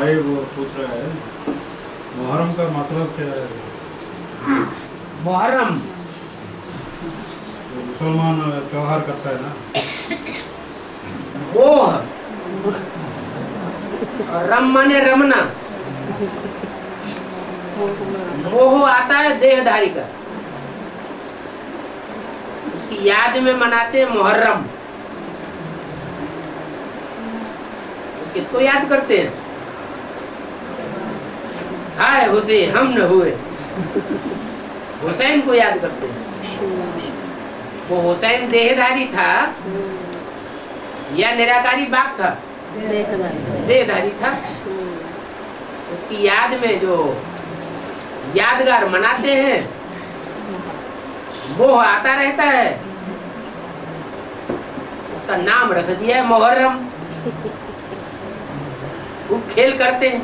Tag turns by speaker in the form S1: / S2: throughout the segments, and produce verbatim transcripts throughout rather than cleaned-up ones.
S1: भाई वो पूछ रहा है मुहर्रम का मतलब क्या है?
S2: मुहर्रम
S1: मुसलमान त्योहार करता है ना।
S2: मोह और रम माने रमना। मोह आता है देहधारी का, उसकी याद में मनाते हैं मुहर्रम। तो किसको याद करते हैं? हाय हुसैन हम न हुए, हुसैन को याद करते हैं। वो हुसैन देहधारी था या निराकारी बाप था? देहधारी था। उसकी याद में जो यादगार मनाते हैं, मोह आता रहता है, उसका नाम रख दिया है मुहर्रम। खूब खेल करते हैं।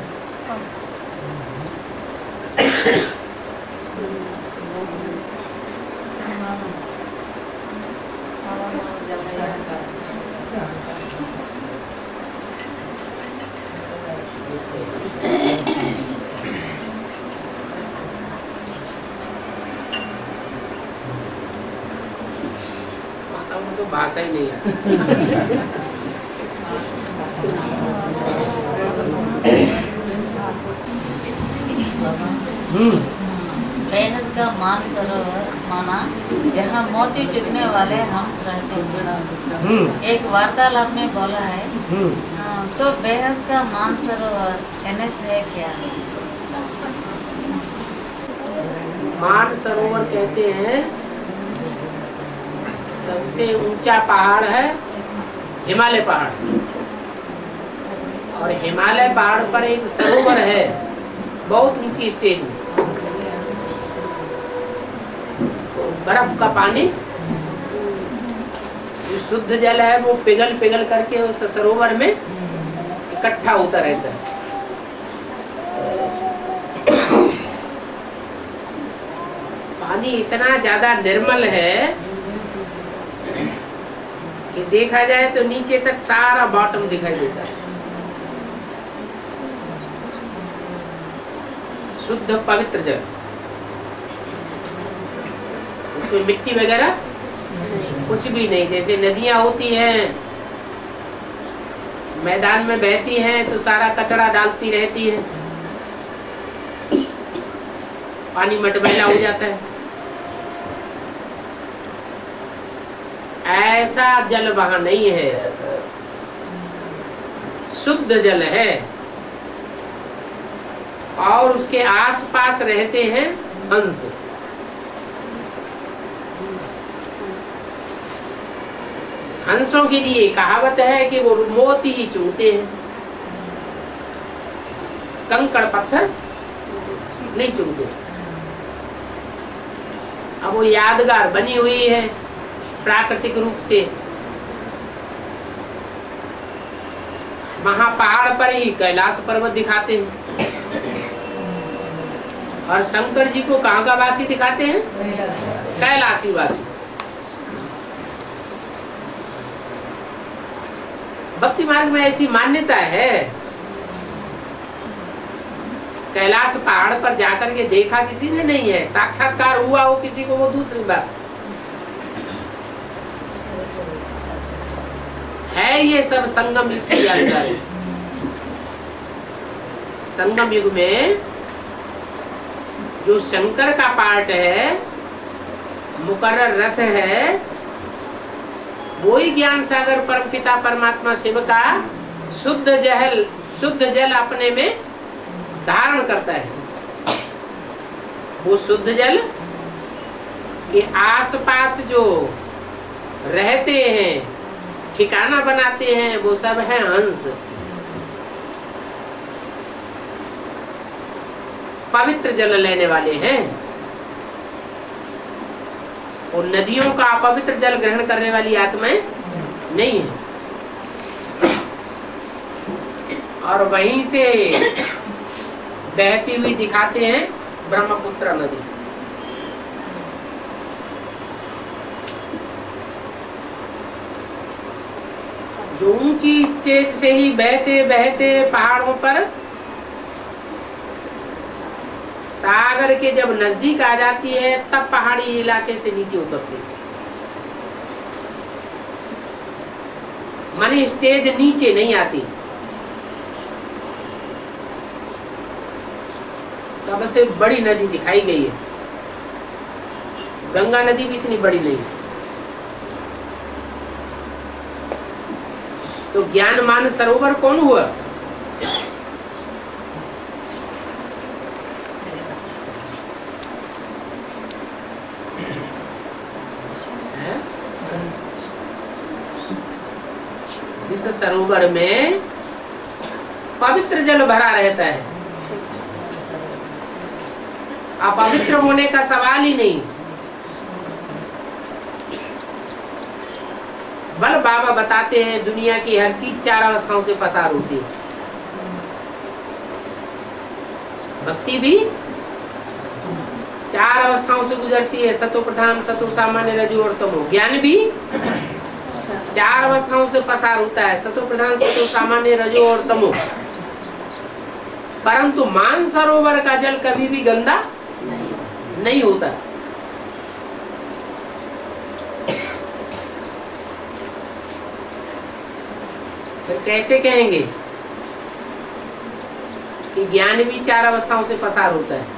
S2: माताओं को तो भाषा ही नहीं है।
S3: बेहद का मान सरोवर माना जहाँ मोती चुगने वाले हंस रहते हैं। एक वार्तालाप में बोला है हाँ, तो बेहद का मान सरोवर एनएस है क्या?
S2: मान सरोवर कहते हैं सबसे ऊंचा पहाड़ है हिमालय पहाड़, और हिमालय पहाड़ पर एक सरोवर है बहुत ऊंची स्टेज में। बर्फ का पानी जो शुद्ध जल है वो पिघल पिघल करके उस सरोवर में इकट्ठा होता रहता है। पानी इतना ज्यादा निर्मल है कि देखा जाए तो नीचे तक सारा बॉटम दिखाई देता है। शुद्ध पवित्र जल, उसमें मिट्टी वगैरह कुछ भी नहीं। जैसे नदियां होती हैं मैदान में बहती हैं तो सारा कचरा डालती रहती है, पानी मटमैला हो जाता है। ऐसा जल वहां नहीं है, शुद्ध जल है। और उसके आसपास रहते हैं हंस। हंसों के लिए कहावत है कि वो मोती ही चुगते हैं, कंकड़ पत्थर नहीं चुगते। अब वो यादगार बनी हुई है प्राकृतिक रूप से। वहां पहाड़ पर ही कैलाश पर्वत दिखाते हैं, और शंकर जी को कहाँ का वासी दिखाते हैं? कैलाशी वासी। भक्ति मार्ग में ऐसी मान्यता है, कैलाश पहाड़ पर जाकर के देखा किसी ने नहीं है, साक्षात्कार हुआ हो किसी को वो दूसरी बात है। ये सब संगम युग की जानकारी। संगम युग में जो शंकर का पार्ट है, मुकर्रर रथ है, वो ही ज्ञान सागर परमपिता परमात्मा शिव का शुद्ध जल शुद्ध जल अपने में धारण करता है। वो शुद्ध जल के आसपास जो रहते हैं, ठिकाना बनाते हैं, वो सब है हंस। पवित्र जल लेने वाले हैं। और नदियों का अपवित्र जल ग्रहण करने वाली आत्माएं नहीं है। और वहीं से बहती हुई दिखाते हैं ब्रह्मपुत्र नदी। जो ऊंची स्टेज से ही बहते बहते पहाड़ों पर सागर के जब नजदीक आ जाती है तब पहाड़ी इलाके से नीचे उतरती है। माने स्टेज नीचे नहीं आती। सबसे बड़ी नदी दिखाई गई है, गंगा नदी भी इतनी बड़ी नहीं। तो ज्ञान मान सरोवर कौन हुआ? जिस सरोवर में पवित्र जल भरा रहता है, अपवित्र होने का सवाल ही नहीं। बल बाबा बताते हैं दुनिया की हर चीज चार अवस्थाओं से पसार होती है। भक्ति भी चार अवस्थाओं से गुजरती है, सतो प्रधान, सतो सामान्य, रजो और तमो। ज्ञान भी चार अवस्थाओं से पसार होता है, सतो प्रधान, सतो सामान्य, रजो और तमो। परंतु मानसरोवर का जल कभी भी गंदा नहीं होता। फिर कैसे कहेंगे कि ज्ञान भी चार अवस्थाओं से पसार होता है?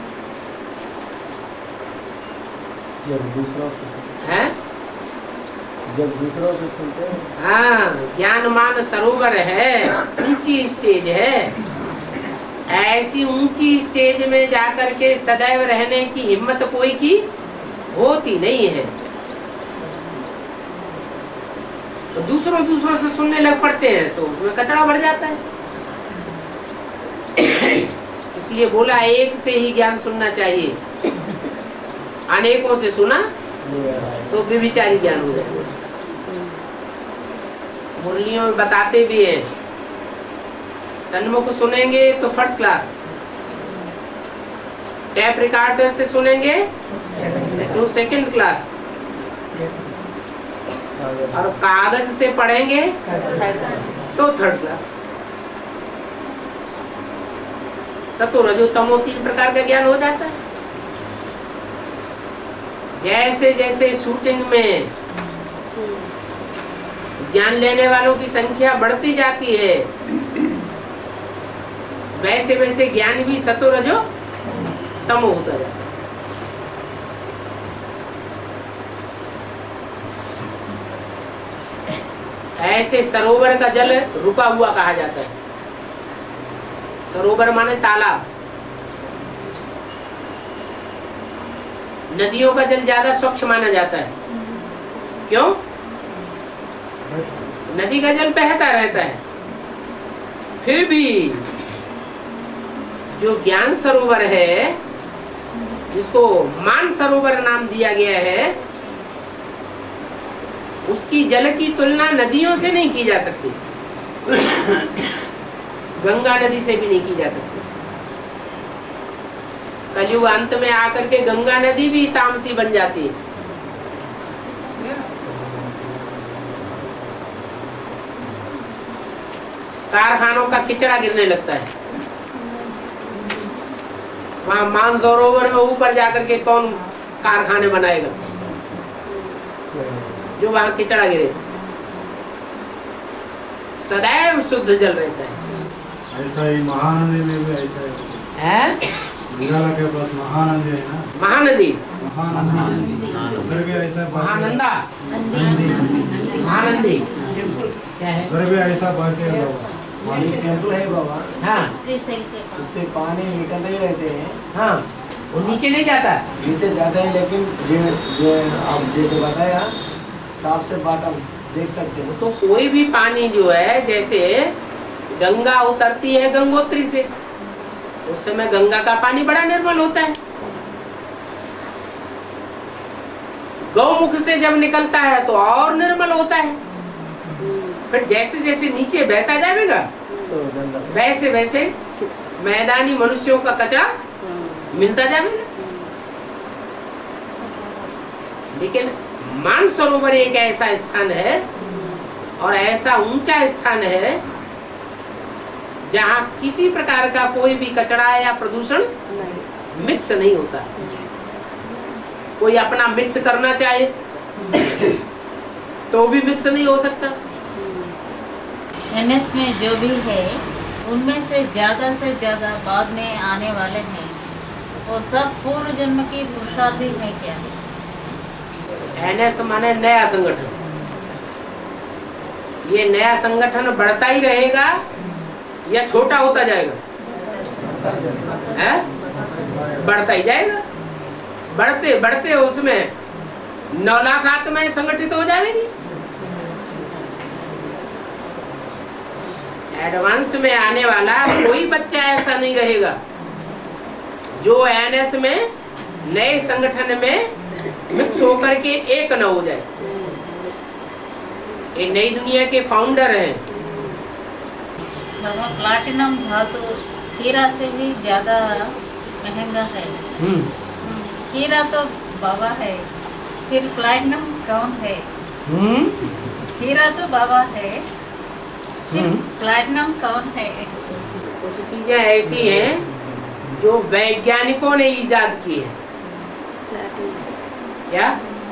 S4: जब दूसरों से
S2: है?
S4: जब दूसरों से सुनते हैं।
S2: हाँ, ज्ञानमान सरोवर है, ऊंची स्टेज है। ऐसी ऊंची स्टेज में जाकर के सदैव रहने की हिम्मत कोई की होती नहीं है। तो दूसरों दूसरों से सुनने लग पड़ते हैं तो उसमें कचरा भर जाता है। इसलिए बोला एक से ही ज्ञान सुनना चाहिए। अनेकों से सुना तो व्यभिचारी ज्ञान हो जाएगा। मुरलियों में बताते भी हैं, सन्मुख सुनेंगे तो फर्स्ट क्लास, टैप रिकॉर्डर से सुनेंगे तो सेकंड क्लास, और कागज से पढ़ेंगे तो थर्ड क्लास। सतो रजो तमो तीन प्रकार का ज्ञान हो जाता है। जैसे जैसे शूटिंग में ज्ञान लेने वालों की संख्या बढ़ती जाती है, वैसे वैसे ज्ञान भी सतो रजो तमो होता जाता है। ऐसे सरोवर का जल रुका हुआ कहा जाता है। सरोवर माने तालाब। नदियों का जल ज्यादा स्वच्छ माना जाता है। क्यों? नदी का जल बहता रहता है। फिर भी जो ज्ञान सरोवर है, जिसको मान सरोवर नाम दिया गया है, उसकी जल की तुलना नदियों से नहीं की जा सकती। गंगा नदी से भी नहीं की जा सकती। कलयुग अंत में आकर के गंगा नदी भी तामसी बन जाती है। कारखानों का किचड़ा गिरने लगता है। वहां मानसरोवर में ऊपर जाकर के कौन कारखाने बनाएगा जो वहां किचड़ा गिरे? सदैव शुद्ध जल रहता है।
S1: ऐसा ही महानदी में भी ऐसा है।
S2: है?
S1: बिराला के पास महानदी है ना,
S2: महानदी,
S1: महानदी उधर भी ऐसा बात है।
S2: महानंदा,
S1: नंदी
S2: महानंदी क्या है?
S1: उधर भी ऐसा बात है बाबा।
S4: वहाँ एक टेम्पल है बाबा,
S2: हाँ
S3: श्रीशैल के पास।
S4: उससे पानी निकलते ही रहते हैं।
S2: हाँ, वो नीचे नहीं जाता।
S4: नीचे जाते हैं, लेकिन जो जो आप जैसे बताया तो आपसे बात हम देख सकते हैं।
S2: तो कोई भी पानी जो है, जैसे गंगा उतरती है गंगोत्री से, उस समय गंगा का पानी बड़ा निर्मल होता है। गौमुख से जब निकलता है तो और निर्मल होता है। फिर जैसे जैसे नीचे बहता जाएगा वैसे वैसे मैदानी मनुष्यों का कचरा मिलता जाएगा। लेकिन मानसरोवर एक ऐसा स्थान है, और ऐसा ऊंचा स्थान है जहाँ किसी प्रकार का कोई भी कचरा या प्रदूषण मिक्स नहीं होता। कोई अपना मिक्स करना चाहे तो भी मिक्स नहीं हो सकता।
S3: एनएस में जो भी है उनमें से ज्यादा से ज्यादा बाद में आने वाले हैं, वो सब पूर्व जन्म की पुरुषार्थी है क्या?
S2: एनएस माने नया संगठन। ये नया संगठन बढ़ता ही रहेगा या छोटा होता जाएगा? है? बढ़ता ही जाएगा। बढ़ते बढ़ते उसमें नौ लाख आत्माएं संगठित हो जाएंगी। एडवांस में आने वाला कोई बच्चा ऐसा नहीं रहेगा जो एनएस में नए संगठन में मिक्स होकर के एक न हो जाए। ये नई दुनिया के फाउंडर हैं।
S3: बाबा, प्लाटिनम धातु हीरा से भी ज्यादा महंगा है। हीरा तो बाबा है, फिर प्लैटिनम कौन है? हीरा तो बाबा है, फिर प्लैटिनम कौन है?
S2: कुछ चीजें ऐसी हैं जो वैज्ञानिकों ने इजाद की है। क्या?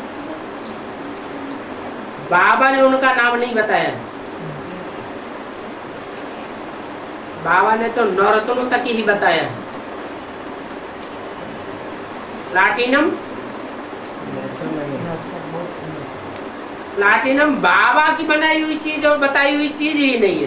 S2: बाबा ने उनका नाम नहीं बताया। बाबा ने तो नौरत्नों तक ही बताया। प्लाटिनम प्लाटिनम बाबा की बनाई हुई चीज और बताई हुई चीज ही नहीं है।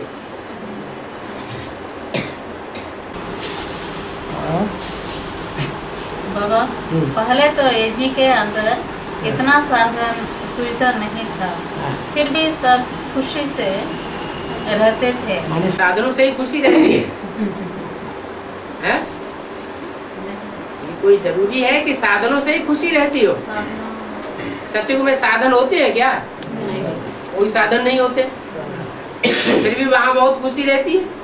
S3: बाबा, पहले तो यज्ञ के अंदर इतना साधन सुविधा नहीं था, फिर भी सब खुशी से रहते थे।
S2: माने साधनों से ही खुशी रहती है, है? ये कोई जरूरी है कि साधनों से ही खुशी रहती हो? सत्युग में साधन होते हैं क्या? कोई साधन नहीं होते, फिर भी वहाँ बहुत खुशी रहती है।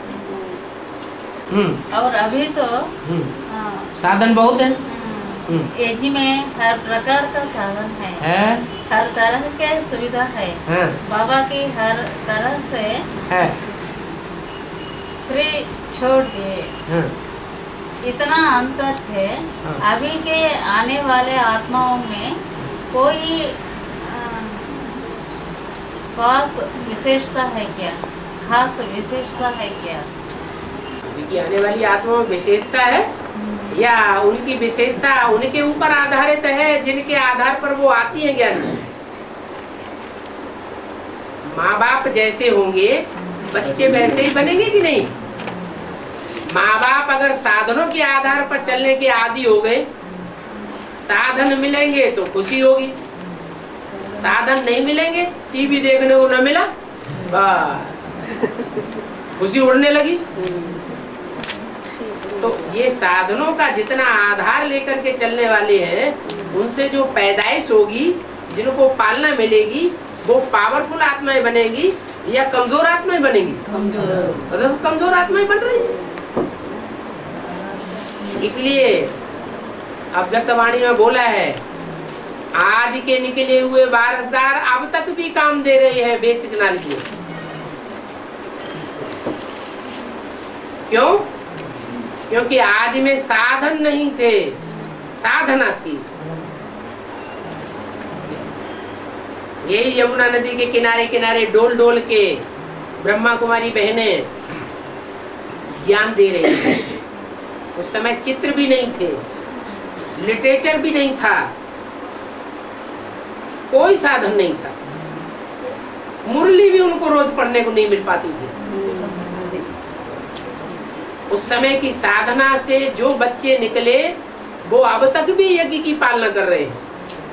S3: और अभी तो
S2: साधन बहुत है।
S3: यज्ञ में हर प्रकार का साधन है,
S2: है?
S3: हर तरह के सुविधा है,
S2: है?
S3: बाबा की हर तरह से
S2: है?
S3: फ्री छोड़ दिए।
S2: है?
S3: इतना अंतर थे।
S2: हाँ।
S3: अभी के आने वाले आत्माओं में कोई श्वास विशेषता है क्या? खास विशेषता है क्या?
S2: उनकी आने वाली आत्मा में विशेषता है या उनकी विशेषता उनके ऊपर आधारित है, जिनके आधार पर वो आती है ज्ञान में? माँ बाप जैसे होंगे बच्चे वैसे ही बनेंगे कि नहीं? माँ बाप अगर साधनों के आधार पर चलने के आदी हो गए, साधन मिलेंगे तो खुशी होगी, साधन नहीं मिलेंगे, टीवी देखने को न मिला बस खुशी उड़ने लगी। तो ये साधनों का जितना आधार लेकर के चलने वाले हैं, उनसे जो पैदाइश होगी, जिनको पालना मिलेगी, वो पावरफुल आत्माएं बनेगी या कमजोर आत्माएं बनेगी? कमजोर कमजोर आत्माएं बन रही है। इसलिए अव्यक्त वाणी में बोला है, आदि के निकले हुए वारसदार अब तक भी काम दे रहे हैं बेसिक नॉलेज में। क्यों? क्योंकि आदि में साधन नहीं थे, साधना थी। यही यमुना नदी के किनारे किनारे डोल डोल के ब्रह्मा कुमारी बहनें ज्ञान दे रही थी। उस समय चित्र भी नहीं थे, लिटरेचर भी नहीं था, कोई साधन नहीं था, मुरली भी उनको रोज पढ़ने को नहीं मिल पाती थी। उस समय की साधना से जो बच्चे निकले वो अब तक भी यज्ञ की पालना कर रहे हैं।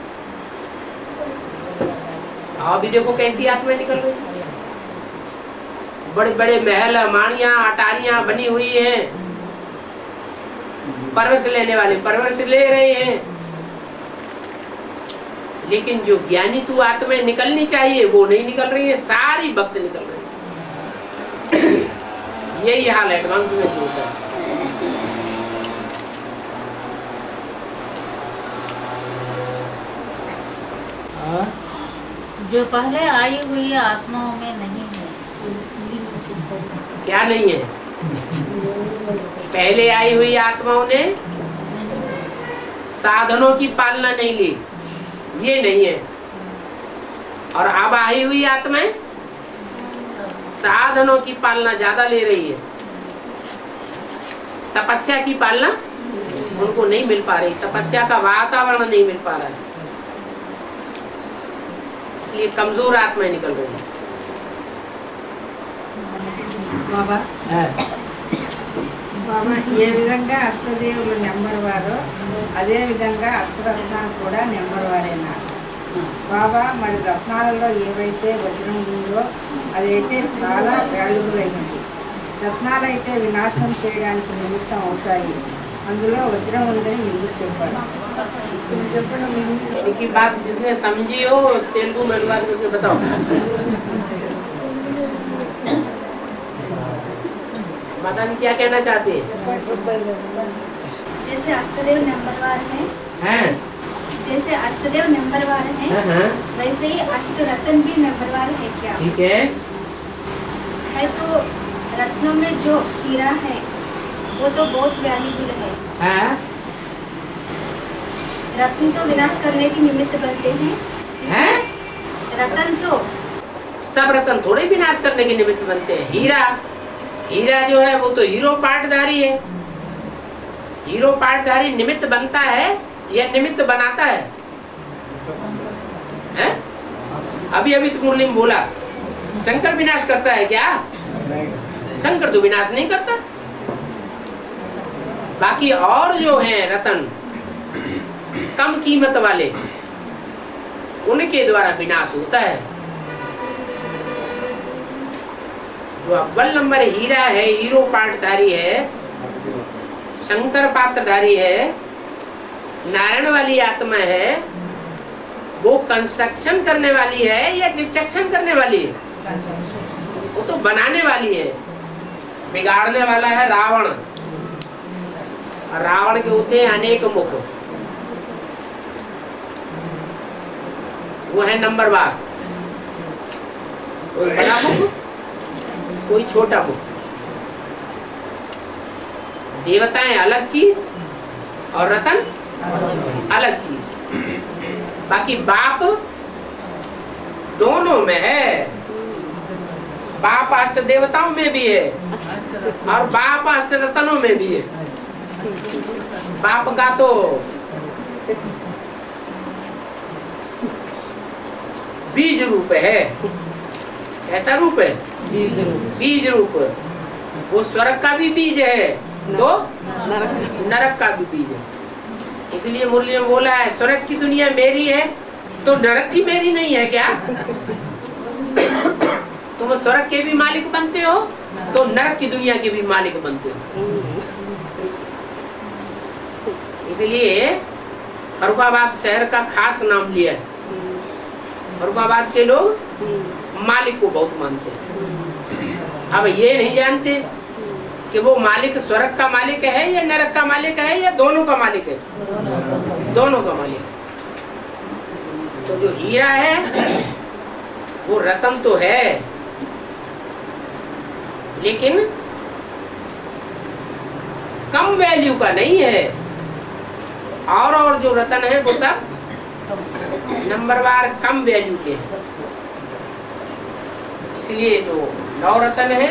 S2: अभी देखो कैसी आत्माएं निकल रही, बड़े बड़े महल माड़ियां अटारियां बनी हुई हैं, परवरिश लेने वाले परवरिश ले रहे हैं, लेकिन जो ज्ञानी तू आत्माएं निकलनी चाहिए वो नहीं निकल रही है, सारी भक्त निकल रही है। यही हाल एडवांस में होता है।
S3: जो पहले आई हुई आत्माओं में नहीं है।
S2: क्या नहीं है? पहले आई हुई आत्माओं ने साधनों की पालना नहीं ली, ये नहीं है। और अब आई हुई आत्माएं साधनों की पालना ज्यादा ले रही है। तपस्या की पालना उनको नहीं मिल पा रही, तपस्या का वातावरण नहीं मिल पा रहा है, इसलिए कमजोर आत्माएं निकल रही है।
S5: బాబా బాబా ఏ విధంగా అష్టదేవులు నెంబర్ వారో అదే విధంగా అష్టరత్నాలు కూడా నెంబర్ వారేనా బాబా? మరి రత్నాలలో ఏవైతే వజ్రం ఉందో అదైతే చాలా వాల్యుబుల్ అయినది. రత్నాలు అయితే వినాశనం చేయడానికి నిమిత్తం అవుతాయి, అందులో వజ్రం ఉందని ఎందుకు చెప్పారు? చెప్పడం
S2: इनकी बात जिसने समझी हो तेलुगु में अनुवाद करके बताओ। माता जी क्या कहना चाहते हैं?
S6: जैसे अष्टदेव नंबरवार है,
S2: हैं?
S6: जैसे अष्टदेव नंबरवार है,
S2: हाँ, हाँ।
S6: वैसे ही अष्ट रत्न भी नंबरवार है क्या?
S2: ठीक है।
S6: है तो रत्नों में जो हीरा है वो तो बहुत वैल्यूबल है।
S2: हाँ?
S6: रत्न तो विनाश करने की निमित्त बनते हैं।
S2: हैं?
S6: रत्न तो
S2: सब रत्न थोड़े विनाश करने के निमित्त बनते हैं। हीरा हीरा जो है वो तो हीरो पार्टधारी है। हीरो पार्टधारी निमित्त बनता है या निमित्त बनाता है? हैं? अभी अभी तो मुरली में बोला शंकर विनाश करता है क्या? शंकर तो विनाश नहीं करता। बाकी और जो हैं रतन कम कीमत वाले उनके द्वारा विनाश होता है। जो अव्वल नंबर हीरा है, हीरो पार्टधारी है, शंकर पात्रधारी है, नारायण वाली आत्मा है, वो कंस्ट्रक्शन करने वाली है या डिस्ट्रक्शन करने वाली है? वो तो बनाने वाली है। बिगाड़ने वाला है रावण, और रावण के होते हैं अनेक मुख, वो है नंबर बार। कोई बड़ा मुख, कोई छोटा मुख। देवताएं अलग चीज और रतन अलग चीज। बाकी बाप दोनों में है। बाप अष्ट देवताओं में भी है और बाप अष्ट रतनों में भी है। बाप का तो बीज रूप है। कैसा रूप है? बीज रूप। बीज रूप। वो स्वर्ग का भी बीज है तो नरक का भी बीज है। इसलिए मुरली में बोला है स्वर्ग की दुनिया मेरी है तो नरक की मेरी नहीं है क्या? तुम स्वर्ग के भी मालिक बनते हो तो नरक की दुनिया के भी मालिक बनते हो। इसलिए फरुखाबाद शहर का खास नाम लिया है। फरुखाबाद के लोग मालिक को बहुत मानते हैं। अब ये नहीं जानते कि वो मालिक स्वर्ग का मालिक है या नरक का मालिक है या दोनों का मालिक है। दोनों का मालिक है। तो जो हीरा है वो रतन तो है, लेकिन कम वैल्यू का नहीं है। और और जो रतन है वो सब नंबरवार कम वैल्यू के हैं। इसलिए जो नौ रतन है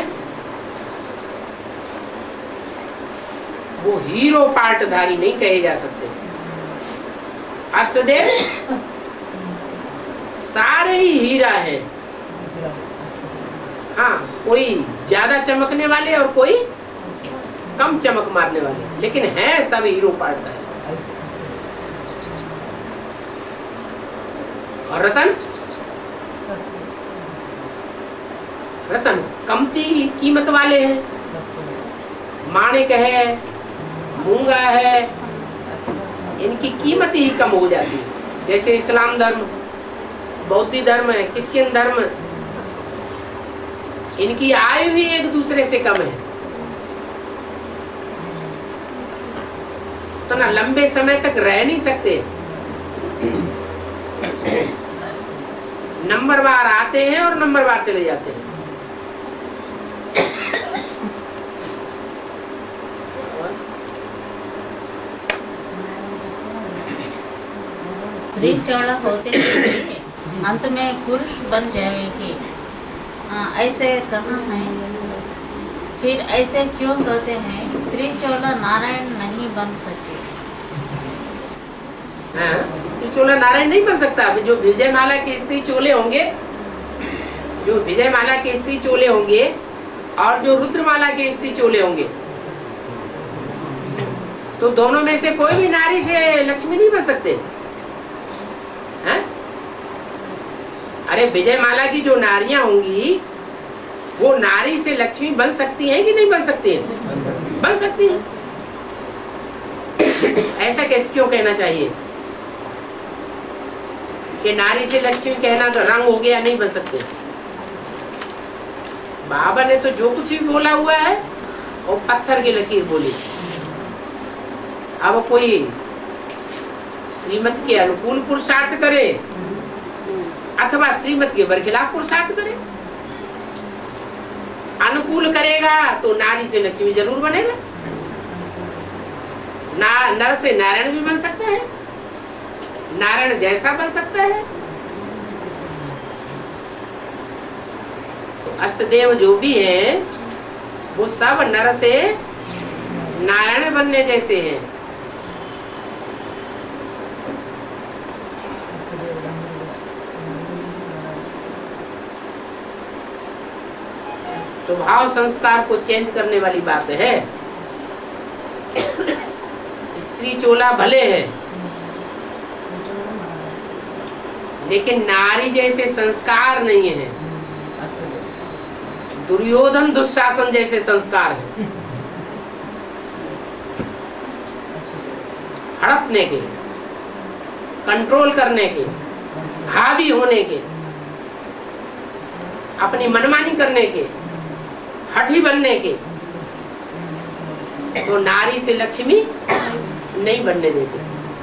S2: वो हीरो पार्टधारी नहीं कहे जा सकते। अष्टदेव सारे ही हीरा है। हाँ, कोई ज्यादा चमकने वाले और कोई कम चमक मारने वाले, लेकिन है सब हीरो पार्टधारी। और रतन रतन कमती कीमत वाले हैं। माणिक है, मूंगा है, इनकी कीमत ही कम हो जाती है। जैसे इस्लाम धर्म, बौद्ध धर्म है, क्रिश्चियन धर्म, इनकी आयु भी एक दूसरे से कम है। तो ना लंबे समय तक रह नहीं सकते, नंबरवार आते हैं और नंबरवार चले जाते हैं।
S3: स्त्री चौड़ा होते हुए अंत में पुरुष बन जाएगी, हाँ, ऐसे कहा है। फिर ऐसे क्यों कहते हैं स्त्री चौड़ा नारायण नहीं बन सके?
S2: हाँ, स्त्री चोला नारायण नहीं बन सकता। जो विजय माला के स्त्री चोले होंगे, जो विजय माला के स्त्री चोले होंगे और जो रुद्रमाला के स्त्री चोले होंगे, तो दोनों में से कोई भी नारी से लक्ष्मी नहीं बन सकते हैं? अरे विजय माला की जो नारियां होंगी वो नारी से लक्ष्मी बन सकती हैं कि नहीं बन सकती हैं? बन सकती हैं। ऐसा कैसे क्यों कहना चाहिए कि नारी से लक्ष्मी कहना तो रंग हो गया, नहीं बन सकते? बाबा ने तो जो कुछ भी बोला हुआ है वो पत्थर की लकीर बोली। अब कोई श्रीमत के अनुकूल पुरुषार्थ करे अथवा श्रीमत के बरखिलाफ पुरुषार्थ करे, अनुकूल करेगा तो नारी से लक्ष्मी जरूर बनेगा। ना नर से नारायण भी बन सकता है, नारायण जैसा बन सकता है। तो अष्टदेव जो भी हैं वो सब नर से नारायण बनने जैसे हैं। स्वभाव संस्कार को चेंज करने वाली बात है। स्त्री चोला भले है लेकिन नारी जैसे संस्कार नहीं है। दुर्योधन दुशासन जैसे संस्कार है, हड़पने के, कंट्रोल करने के, हावी होने के, अपनी मनमानी करने के, हठी बनने के। तो नारी से लक्ष्मी नहीं बनने देते।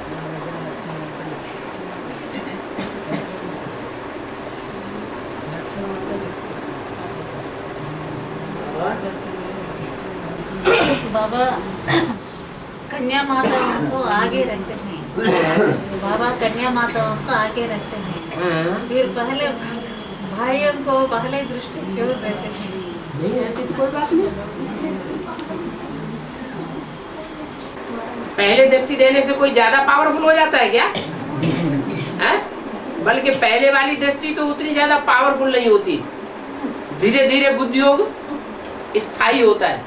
S3: बाबा कन्या माताओं को आगे रखते हैं। बाबा कन्या माताओं को आगे रखते हैं। फिर पहले भाइयों को पहले दृष्टि क्यों देते हैं?
S2: नहीं, ऐसी तो कोई बात नहीं। पहले दृष्टि देने से कोई ज्यादा पावरफुल हो जाता है क्या? है? बल्कि पहले वाली दृष्टि तो उतनी ज्यादा पावरफुल नहीं होती। धीरे धीरे बुद्धि योग स्थायी होता है।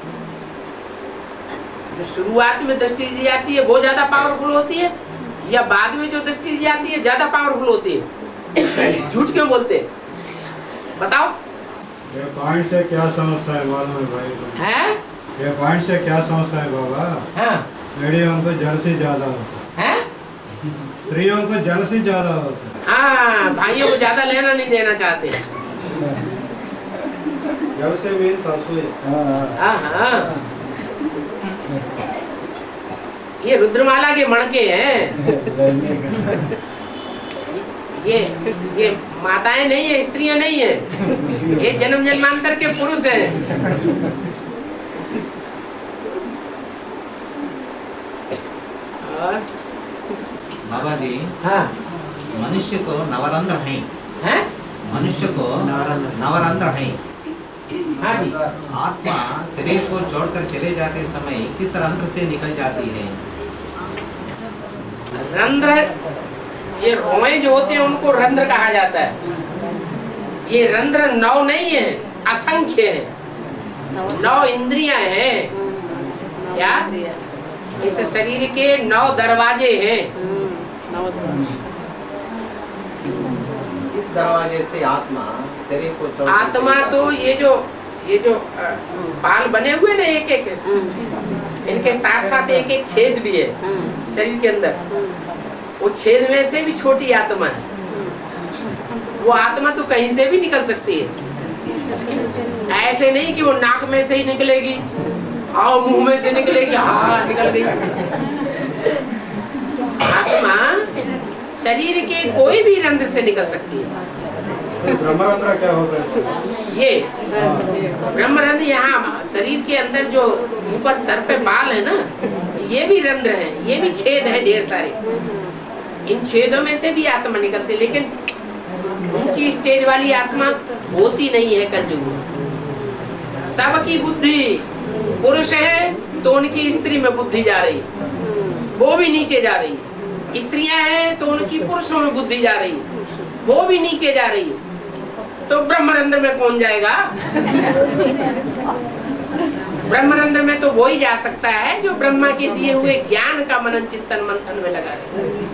S2: जो शुरुआत में दृष्टि दी जाती है वो ज्यादा पावरफुल होती है, या बाद में जो दृष्टि दी जाती है ज्यादा पावरफुल होती है? झूठ क्यों बोलते? बताओ।
S1: ये पॉइंट से क्या समस्या है मालूम है भाई?
S2: है?
S1: ये पॉइंट से क्या समस्या है बाबा?
S2: हाँ।
S1: लड़कियों को जलसी ज्यादा होता
S2: है,
S1: स्त्रियों को जलसी ज्यादा होता है।
S2: हाँ, भाइयों को ज्यादा लेना नहीं देना चाहते।
S1: जलसे मीन्स असूया।
S2: हाँ हाँ, ये रुद्रमाला के मणके हैं। ये ये माताएं नहीं है, स्त्रियां नहीं है, ये जन्म जन्मांतर के पुरुष हैं। और
S7: बाबा जी,
S2: हाँ,
S7: मनुष्य को नवरंध्र हैं,
S2: हैं?
S7: मनुष्य को नवरंध्र हैं।
S2: हाँ जी।
S7: आत्मा शरीर को छोड़कर चले जाते समय किस रंध्र से निकल जाती है?
S2: रंध्र, ये रोए जो होते हैं उनको रंध्र कहा जाता है। ये रंध्र नौ नहीं है, असंख्य है। नौ इंद्रियां हैं। क्या? इस शरीर के नौ दरवाजे हैं।
S7: इस दरवाजे से आत्मा शरीर को छोड़
S2: आत्मा तो ये जो ये जो बाल बने हुए ना, एक एक इनके साथ साथ एक एक छेद भी है शरीर के अंदर। वो छेद में से भी छोटी आत्मा है। वो आत्मा तो कहीं से भी निकल सकती है। ऐसे नहीं कि वो नाक में से ही निकलेगी और मुंह में से निकलेगी, हाँ निकल गई। आत्मा शरीर के कोई भी रंध्र से निकल सकती है।
S1: ब्रह्मरंध्र क्या होता है?
S2: ये ब्रह्मरंध्र यहाँ शरीर के अंदर जो ऊपर सर पे बाल है ना, ये भी रंध्र है, ये भी छेद है ढेर सारे। इन छेदों में से भी आत्मा निकलती, लेकिन ऊंची स्टेज वाली आत्मा होती नहीं है कलयुग में। सबकी बुद्धि पुरुष है तो उनकी स्त्री में बुद्धि जा रही है, वो भी नीचे जा रही है। स्त्रियां हैं तो उनकी पुरुषों में बुद्धि जा रही है, वो भी नीचे जा रही है। तो ब्रह्मरंध्र में कौन जाएगा? ब्रह्मरंध्र में तो वो ही जा सकता है जो ब्रह्मा के दिए हुए ज्ञान का मनन चिंतन मंथन में लगा रहे।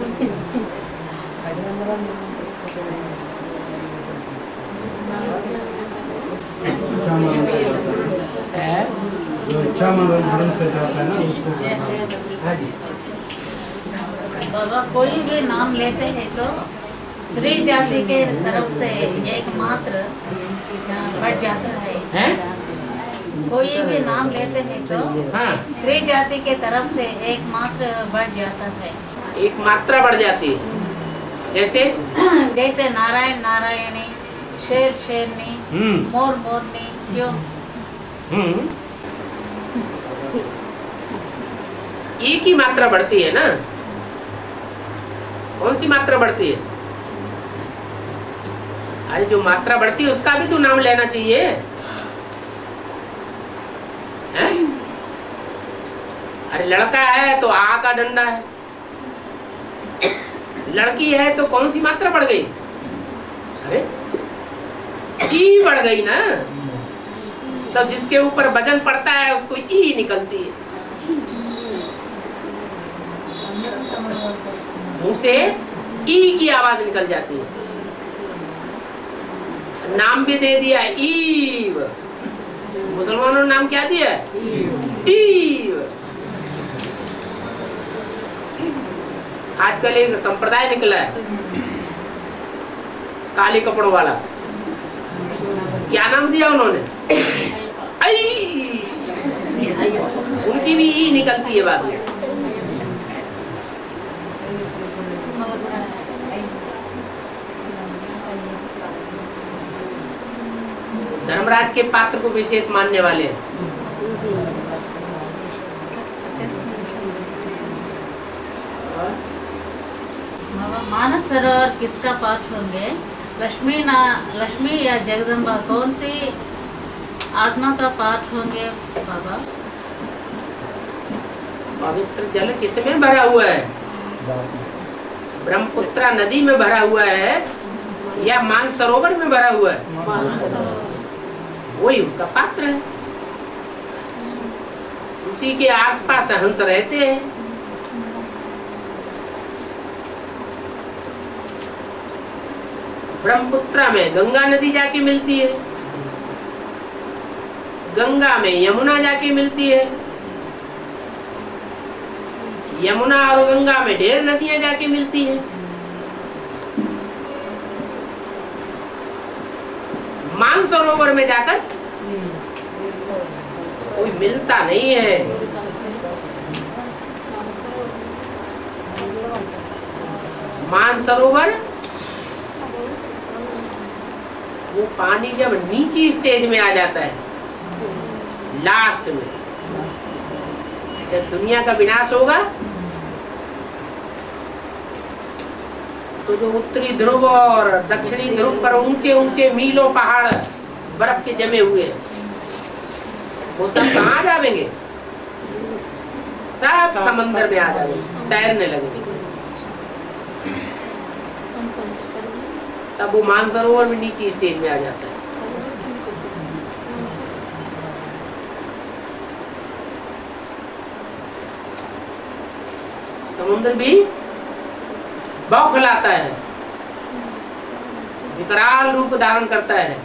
S1: जो इच्छा मनन से जाता है ना उसको।
S3: बाबा कोई भी नाम लेते हैं तो स्त्री जाति के तरफ से एकमात्र बढ़ जाता है,
S2: है?
S3: कोई भी नाम लेते हैं तो
S2: हाँ,
S3: स्त्री जाति के तरफ से एकमात्र बढ़ जाता है।
S2: एक मात्रा बढ़ जाती है। जैसे
S3: जैसे नारायण नारायणी, शेर शेरनी,
S2: हम्म
S3: मोर मोरनी, क्यों?
S2: हम्म एक ही मात्रा बढ़ती है ना। कौन सी मात्रा बढ़ती है? अरे जो मात्रा बढ़ती है उसका भी तो नाम लेना चाहिए, है? अरे लड़का है तो आ का डंडा है, लड़की है तो कौन सी मात्रा बढ़ गई? अरे ई बढ़ गई ना। तो जिसके ऊपर वजन पड़ता है उसको ई निकलती है। मुंह से ई की आवाज निकल जाती है। नाम भी दे दिया ईव। मुसलमानों ने नाम क्या दिया? ईव। आजकल एक संप्रदाय निकला है काले कपड़ों वाला, क्या नाम दिया उन्होंने? आई। उनकी भी ई निकलती है बाद में। धर्मराज के पात्र को विशेष मानने वाले हैं।
S3: मानस सरोवर किसका पाठ होंगे? लक्ष्मी ना लक्ष्मी या जगदम्बा, कौन सी आत्मा का पाठ होंगे बाबा?
S2: पवित्र जल किसमें भरा हुआ है? ब्रह्मपुत्रा नदी में भरा हुआ है या मानसरोवर में भरा हुआ है? वही उसका पात्र है। उसी के आसपास हंस रहते हैं। ब्रह्मपुत्रा में गंगा नदी जाके मिलती है, गंगा में यमुना जाके मिलती है, यमुना और गंगा में ढेर नदियां जाके मिलती हैं। मानसरोवर में जाकर कोई मिलता नहीं है। मानसरोवर वो पानी जब नीची स्टेज में आ जाता है, लास्ट में, जब दुनिया का विनाश होगा तो जो उत्तरी ध्रुव और दक्षिणी ध्रुव पर ऊंचे ऊंचे मीलों पहाड़ बर्फ के जमे हुए हैं, वो सब कहाँ जाएंगे? सब समंदर में आ जाएंगे, तैरने लगेंगे। तब वो मानसरोवर में नीचे स्टेज में आ जाता है। समुद्र भी बौखलाता है, विकराल रूप धारण करता है।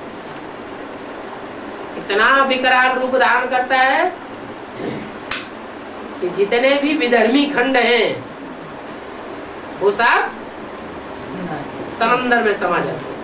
S2: इतना विकराल रूप धारण करता है कि जितने भी विधर्मी खंड हैं वो सब समंदर में समा जाते हैं।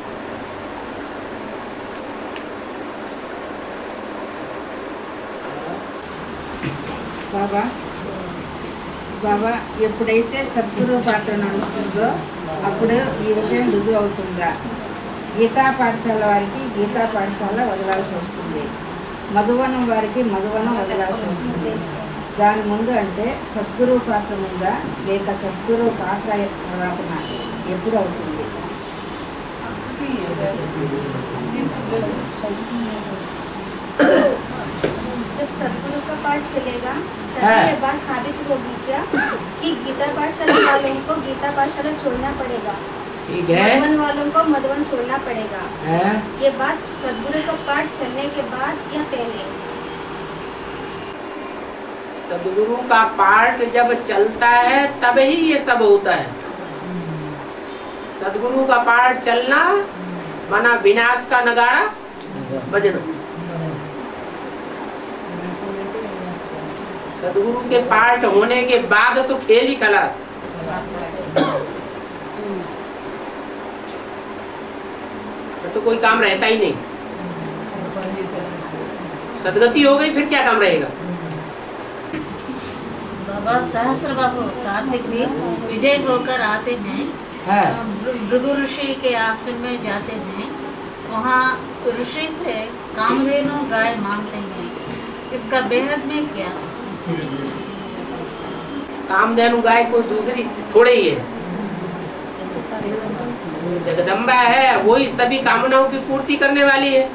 S5: బాబా బాబా ఎప్పుడైతే సద్గురు పాట నడుస్తుందో అప్పుడు ఈ విషయం రుజువు అవుతుందా? గీతా పాఠశాల వారికి గీతా పాఠశాల వదలాల్సి వస్తుంది, మధువనం వారికి మధువనం వదలాల్సి వస్తుంది. దాని ముందు అంటే సద్గురు పాత్ర ఉందా లేక సద్గురు పాత్ర ప్రార్థన ఎప్పుడు అవుతుంది?
S6: जब सदगुरु का पाठ चलेगा तभी ये बात साबित होगी क्या कि गीता पाठशाला वालों को गीता पाठशाला छोड़ना पड़ेगा,
S2: ठीक है,
S6: मधुवन वालों को मधुवन छोड़ना पड़ेगा।
S2: है?
S6: ये बात सदगुरु का पाठ चलने के बाद या पहले?
S2: सदगुरु का पाठ जब चलता है तब ही ये सब होता है। सदगुरु का पाठ चलना माना विनाश का नगाड़ा बजना। सदगुरु के पाठ होने के बाद तो खेल ही खलास। तो कोई काम रहता ही नहीं, सदगति हो गई फिर क्या काम रहेगा।
S3: बाबा सहस्र बाबू कार्तिक भी विजय होकर आते हैं, भृगु ऋषि के आश्रम में जाते हैं, वहाँ ऋषि से कामधेनु गाय मांगते हैं, इसका बेहद में क्या?
S2: कामधेनु गाय कोई दूसरी थोड़े ही है, जगदम्बा है, वही सभी कामनाओं की पूर्ति करने वाली है।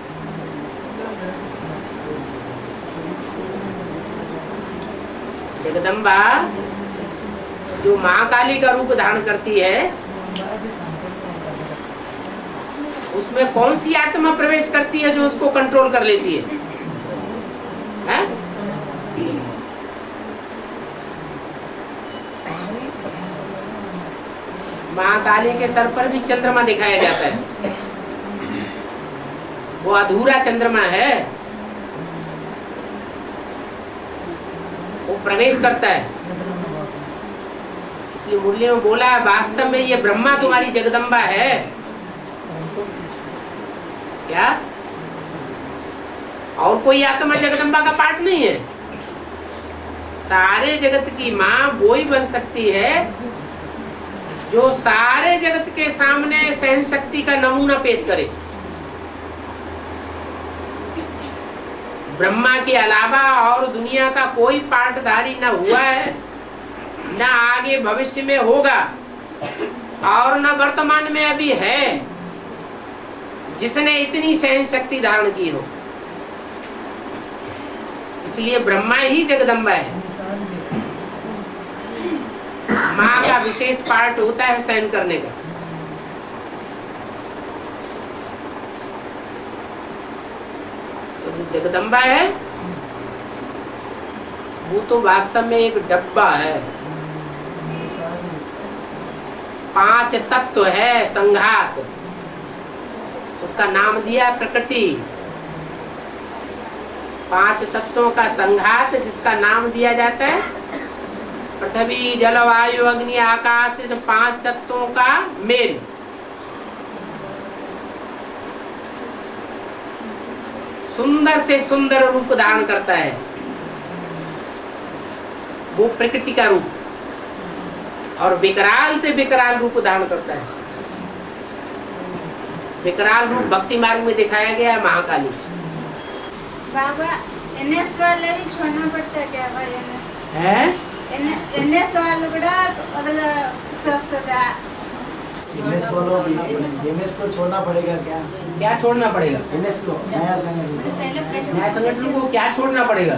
S2: जगदम्बा जो महाकाली का रूप धारण करती है, उसमें कौन सी आत्मा प्रवेश करती है जो उसको कंट्रोल कर लेती है, है? महाकाली के सर पर भी चंद्रमा दिखाया जाता है, वो अधूरा चंद्रमा है, वो प्रवेश करता है। इसलिए मुरली में बोला है वास्तव में ये ब्रह्मा तुम्हारी जगदम्बा है क्या? और कोई आत्मा जगदम्बा का पार्ट नहीं है। सारे जगत की माँ वो ही बन सकती है जो सारे जगत के सामने सहन शक्ति का नमूना पेश करे। ब्रह्मा के अलावा और दुनिया का कोई पार्टधारी न हुआ है, न आगे भविष्य में होगा, और न वर्तमान में अभी है जिसने इतनी सहन शक्ति धारण की हो। इसलिए ब्रह्मा ही जगदम्बा है। माँ का विशेष पार्ट होता है सहन करने का। तो जो जगदम्बा है वो तो वास्तव में एक डब्बा है, पांच तत्व है संघात, उसका नाम दिया प्रकृति। पांच तत्वों का संघात जिसका नाम दिया जाता है पृथ्वी जल वायु अग्नि आकाश, इन पांच तत्वों का मेल। सुंदर से सुंदर रूप धारण करता है वो प्रकृति का रूप, और विकराल से विकराल रूप धारण करता है। विकराल रूप भक्ति मार्ग में दिखाया गया है महाकाली।
S6: बाबा एनएस वाले भी छोड़ना पड़ता है क्या?
S2: है
S6: एनएस वाले కూడా వదలసొస్తదా?
S4: एनएस वालों एनएस को छोड़ना पड़ेगा क्या?
S2: क्या छोड़ना पड़ेगा?
S4: एनएस को, नया संगठन को,
S2: नया संगठन को क्या छोड़ना पड़ेगा?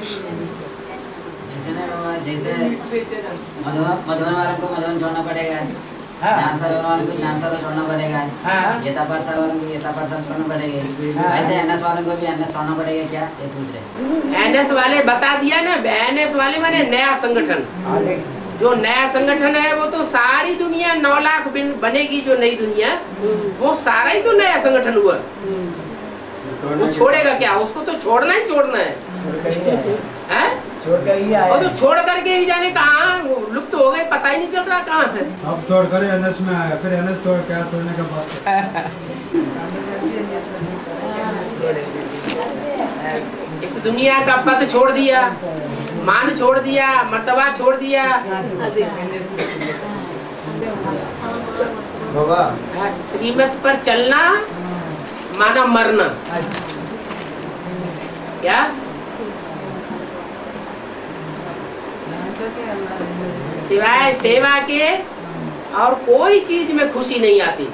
S8: जैसे ना बाबा, जैसे मधुवन मधुवन वालों को मधुवन छोड़ना पड़ेगा, ज्ञान सरोवर वालों को ज्ञान सरोवर छोड़ना पड़ेगा, गीता पाठशाला वालों को गीता पाठशाला छोड़ना पड़ेगा, ऐसे एनएस वालों को भी एनएस छोड़ना पड़ेगा क्या? ये पूछ रहे।
S2: एनएस वाले बता दिया ना, एनएस वाले माने नया संगठन। जो नया संगठन है वो तो सारी दुनिया नौ लाख बनेगी, जो नई दुनिया वो सारा ही तो नया संगठन हुआ। वो छोड़ेगा क्या? उसको तो छोड़ना ही छोड़ना है, हैं?
S4: छोड़ कर ही आया।
S2: वो तो छोड़ करके ही जाने कहाँ लुप्त हो गए, पता ही नहीं चल रहा कहाँ है।
S1: अब छोड़ कर एनएस में आया, फिर एनएस छोड़ क्या छोड़ने का बात है।
S2: इस दुनिया का पद छोड़ दिया, मान छोड़ दिया, मर्तबा छोड़ दिया,
S1: बाबा
S2: श्रीमत पर चलना माना मरना। क्या? सिवाय सेवा के और कोई चीज में खुशी नहीं आती।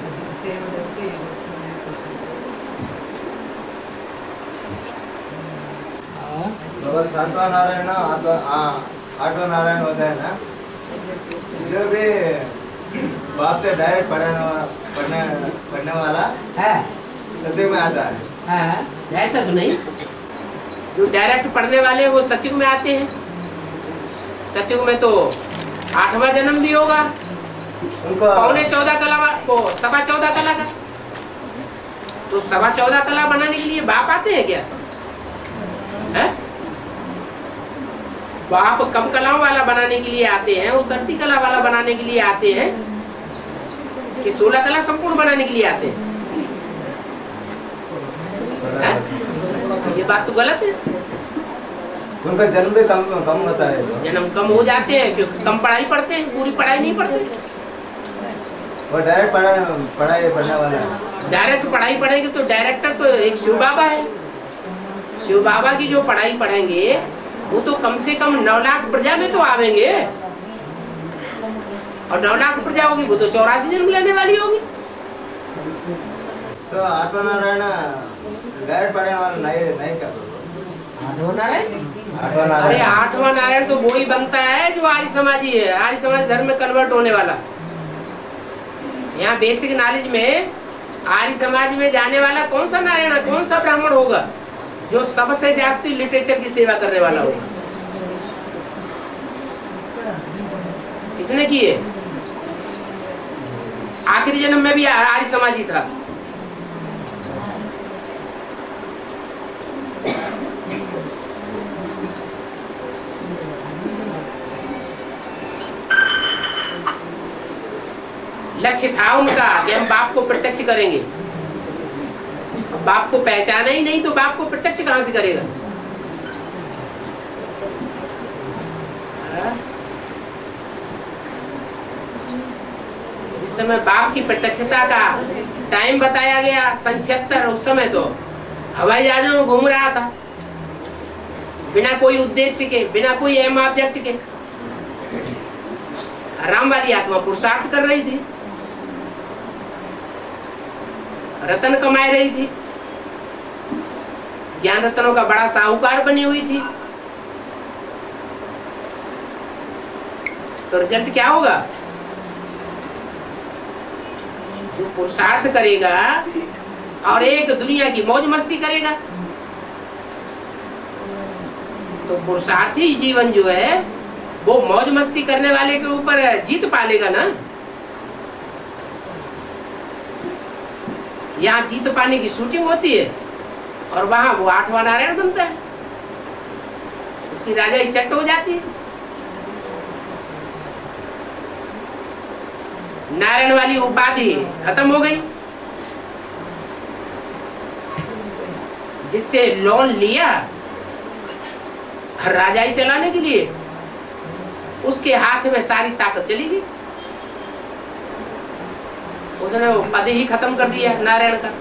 S9: बाबा सातवां नारायण आठवां आठवां नारायण होता है ना, जो भी बाप से डायरेक्ट पढ़ने पढ़ने पढ़ने वाला सत्युग में आता है।
S2: ऐसा तो नहीं, जो डायरेक्ट पढ़ने वाले हैं वो सत्युग में आते हैं। सत्युग में तो आठवां जन्म भी होगा, पौने चौदह कला को सवा चौदह कला का, तो सवा चौदह कला बनाने के लिए बाप आते हैं क्या? है? बाप कम कलाओं वाला बनाने के लिए आते हैं, उतरती कला वाला बनाने के लिए आते हैं, कि सोलह कला संपूर्ण बनाने के लिए आते हैं? है? ये बात तो गलत है।
S9: उनका जन्म भी कम कम होता है, तो
S2: जन्म कम हो जाते हैं क्योंकि कम पढ़ाई पढ़ते हैं, पूरी पढ़ाई नहीं पढ़ते।
S9: वो डायरेक्ट पढ़ाई पढ़ाई पढ़ने वाला है।
S2: डायरेक्ट पढ़ाई पढ़ेंगे तो डायरेक्टर तो एक शिव बाबा है। शिव बाबा की जो पढ़ाई पढ़ेंगे वो तो कम से कम नौ लाख प्रजा में तो आवेंगे, और नौ लाख प्रजा होगी वो तो चौरासी जन्म लेने वाली होगी।
S9: तो आठवां नारायण डायरेक्ट पढ़ने वाला नहीं नहीं कर
S2: आठवां नारायण?
S9: आठवां
S2: अरे
S9: नारायण
S2: आठवां नारायण तो वो ही बनता है जो आर्य समाजी है, आर्य समाज धर्म में कन्वर्ट होने वाला। यहाँ बेसिक नॉलेज में आर्य समाज में जाने वाला कौन सा नारायण है, कौन सा ब्राह्मण होगा जो सबसे जास्ती लिटरेचर की सेवा करने वाला होगा? किसने की है? आखिरी जन्म में भी आर्य समाजी था। लक्ष्य था उनका कि हम बाप को प्रत्यक्ष करेंगे। बाप को पहचाना ही नहीं तो बाप को प्रत्यक्ष कहां से करेगा? इस समय बाप की प्रत्यक्षता का टाइम बताया गया सन छिहत्तर। उस समय तो हवाई जहाजों में घूम रहा था, बिना कोई उद्देश्य के, बिना कोई एम ऑब्जेक्ट के। राम वाली आत्मा पुरुषार्थ कर रही थी, रतन कमाए रही थी, ज्ञान रत्नों का बड़ा साहूकार बनी हुई थी। तो रिजल्ट क्या होगा? जो पुरुषार्थ करेगा और एक दुनिया की मौज मस्ती करेगा, तो पुरुषार्थी जीवन जो है वो मौज मस्ती करने वाले के ऊपर जीत पालेगा ना। यहाँ जीत पाने की शूटिंग होती है और वहां वो आठवां नारायण बनता है, उसकी राजाई चट हो जाती है। नारायण वाली उपाधि खत्म हो गई। जिससे लोन लिया राजाई चलाने के लिए, उसके हाथ में सारी ताकत चली गई। उसने वो पद ही खत्म कर दिया नारायण का।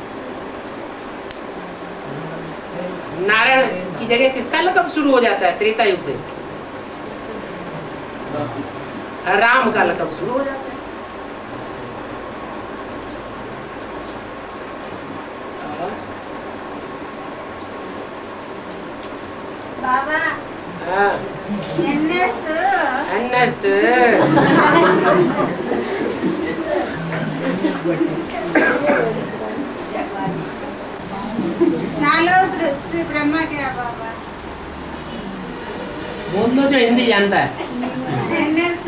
S2: नारायण की जगह किसका लकब शुरू हो जाता है त्रेता युग से? राम का लकब शुरू हो जाता है।
S6: बाबा
S2: हाँ।
S6: एनएस
S2: एनएस
S6: नालो श्री ब्रह्मा क्या बाबा?
S2: बोल दो जो हिंदी जानता है।
S6: एनएस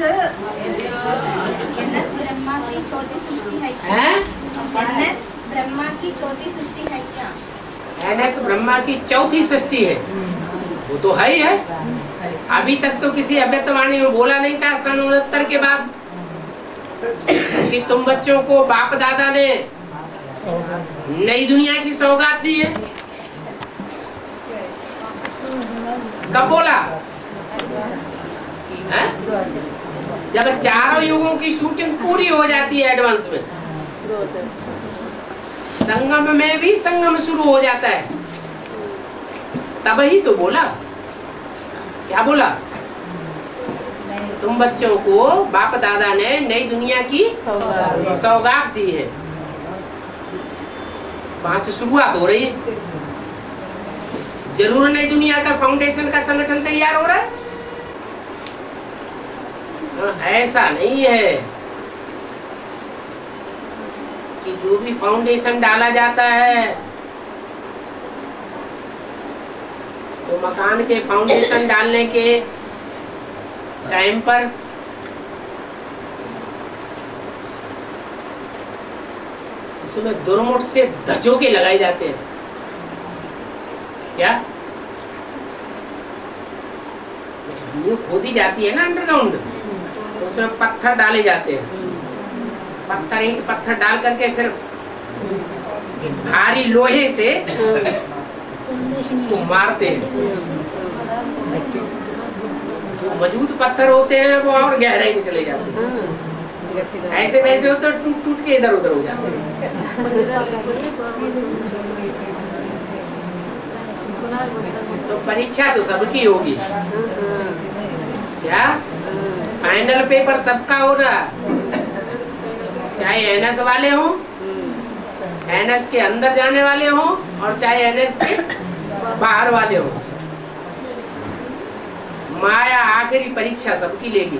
S10: एनएस ब्रह्मा की चौथी सृष्टि है क्या?
S2: हैं?
S10: एनएस ब्रह्मा की चौथी सृष्टि है क्या?
S2: एनएस ब्रह्मा की चौथी सृष्टि है, वो तो है ही है। अभी तक तो किसी अव्यक्तवाणी में बोला नहीं था सन उनहत्तर के बाद कि तुम बच्चों को बाप दादा ने नई दुनिया की सौगात दी है। कब बोला है? जब चारों युगों की शूटिंग पूरी हो जाती है एडवांस में। संगम में भी संगम शुरू हो जाता है, तब ही तो बोला। क्या बोला? तुम बच्चों को बाप दादा ने नई दुनिया की सौगात दी है, वहां से शुरुआत हो रही है। जरूर नई दुनिया का फाउंडेशन का संगठन तैयार हो रहा है? ऐसा नहीं है कि जो भी फाउंडेशन डाला जाता है तो मकान के फाउंडेशन डालने के टाइम पर उसमें दुर्मुठ से धचोके लगाए जाते हैं। क्या नींव खोदी जाती है ना अंडरग्राउंड, तो उसमें पत्थर डाले जाते हैं। पत्थर ईंट पत्थर डाल करके फिर भारी लोहे से उसको मारते हैं। जो मजबूत पत्थर होते हैं वो और गहराई में चले जाते हैं, ऐसे वैसे हो तो टूट टूट के इधर उधर हो जाते हैं। तो परीक्षा तो सबकी होगी। क्या फाइनल पेपर सबका हो रहा, चाहे एनएस वाले हो, एनएस के अंदर जाने वाले हो, और चाहे एनएस के बाहर वाले हो। माया आखिरी परीक्षा सबकी लेगी।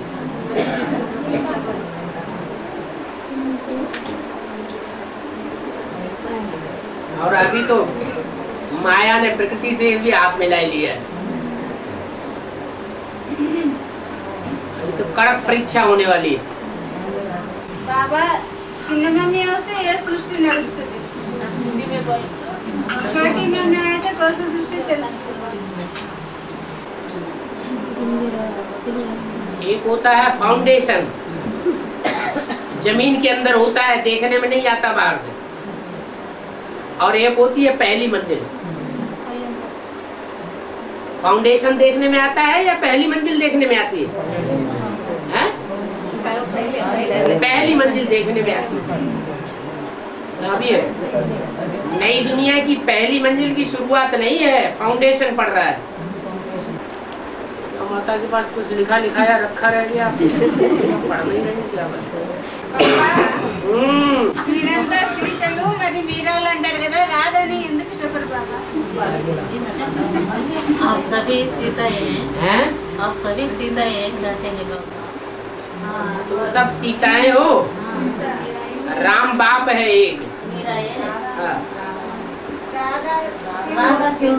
S2: और अभी तो माया ने प्रकृति से भी हाथ मिला लिया है। अभी तो कड़क परीक्षा होने वाली है।
S11: बाबा చిన్న मम्मी से ये सृष्टि नడుస్తుంది हिंदी में बोल छोटी मम्मी आए तो कौन सा सृष्टि चलती।
S2: एक होता है फाउंडेशन, जमीन के अंदर होता है, देखने में नहीं आता बाहर से, और एक होती है पहली मंजिल। फाउंडेशन देखने में आता है या पहली मंजिल देखने में आती है? है? पहली मंजिल देखने में आती है। अभी नई दुनिया की पहली मंजिल की शुरुआत नहीं है, फाउंडेशन पड़ रहा है। तो माता के पास कुछ लिखा लिखाया रखा रह गया, पढ़ नहीं रहे क्या बात।
S11: మీరంతా సీతలు మరి మీరాలు అంటారు కదా, రాధని ఎందుకు చెప్పరు బాబా?
S3: आप सभी सीता
S2: हैं,
S3: आप सभी सीता एक कहते हैं बाबा।
S2: तुम सब सीताएं हो। राम बाप है एक।
S3: मीरा ये
S2: हाँ।
S11: రాధా
S3: राधा क्यों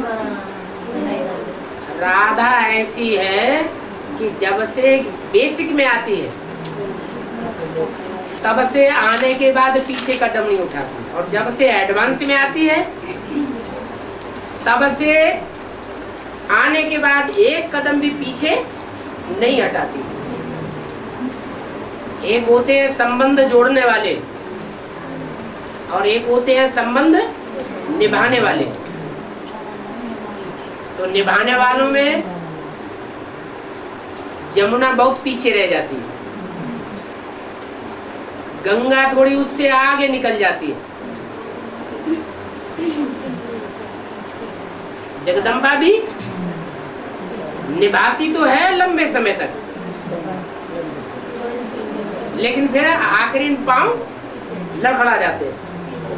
S2: राधा ऐसी है कि जब से बेसिक में आती है तब से आने के बाद पीछे कदम नहीं उठाती, और जब से एडवांस में आती है तब से आने के बाद एक कदम भी पीछे नहीं हटाती। एक होते हैं संबंध जोड़ने वाले और एक होते हैं संबंध निभाने वाले। तो निभाने वालों में यमुना बहुत पीछे रह जाती है, गंगा थोड़ी उससे आगे निकल जाती है, जगदम्बा भी निभाती तो है लंबे समय तक, लेकिन फिर आखिरी पांव लड़खड़ा जाते हैं।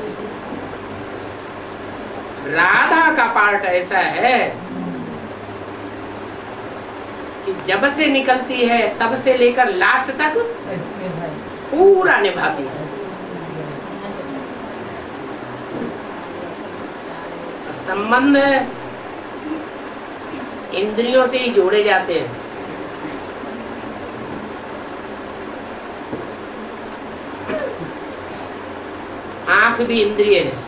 S2: राधा का पार्ट ऐसा है कि जब से निकलती है तब से लेकर लास्ट तक पूरा निभाती है। संबंध इंद्रियों से ही जोड़े जाते हैं। आंख भी इंद्रिय है,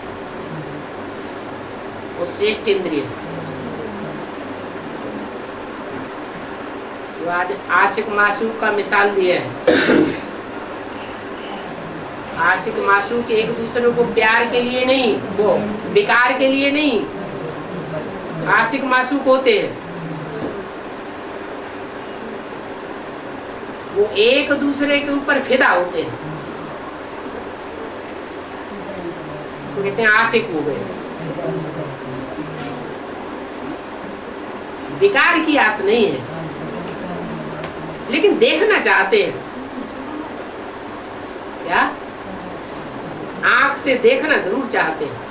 S2: वो श्रेष्ठ इंद्रिय है। जो आज आशिक मासूक का मिसाल दिया है, आशिक मासूक एक दूसरे को प्यार के लिए नहीं, वो विकार के लिए नहीं, आशिक मासूक होते हैं वो एक दूसरे के ऊपर फिदा होते हैं। तो कहते हैं आशिक हो गए। विकार की आस नहीं है, लेकिन देखना चाहते हैं। क्या? आंख से देखना जरूर चाहते हैं।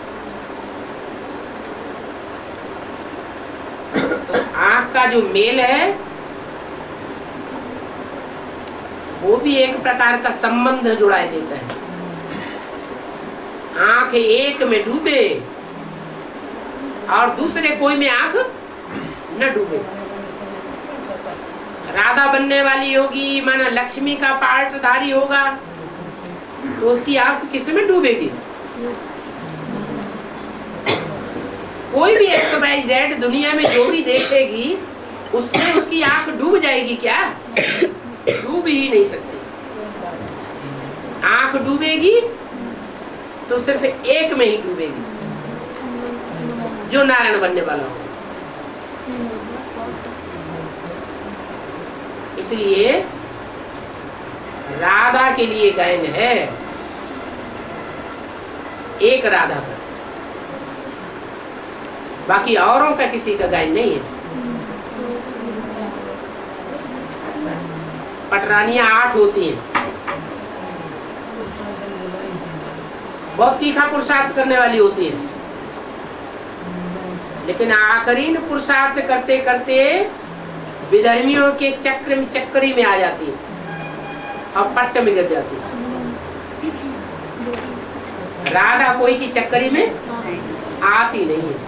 S2: तो आंख का जो मेल है वो भी एक प्रकार का संबंध जुड़ा देता है। आंख एक में डूबे और दूसरे कोई में आंख न डूबे। राधा बनने वाली होगी, माना लक्ष्मी का पार्टधारी होगा, तो उसकी आंख किस में डूबेगी? कोई भी एक्स वाई जेड दुनिया में जो भी देखेगी उसमें उसकी आंख डूब जाएगी क्या? डूब ही नहीं सकती। आंख डूबेगी तो सिर्फ एक में ही डूबेगी, जो नारायण बनने वाला हो। इसलिए राधा के लिए गायन है, एक राधा का, बाकी औरों का किसी का गायन नहीं है। पटरानियां आठ होती हैं, बहुत तीखा पुरुषार्थ करने वाली होती है, लेकिन आखिरी पुरुषार्थ करते करते विधर्मियों के चक्र में चक्करी में आ जाती है और पट्ट में गिर जाती है। राधा कोई की चक्करी में आती नहीं है।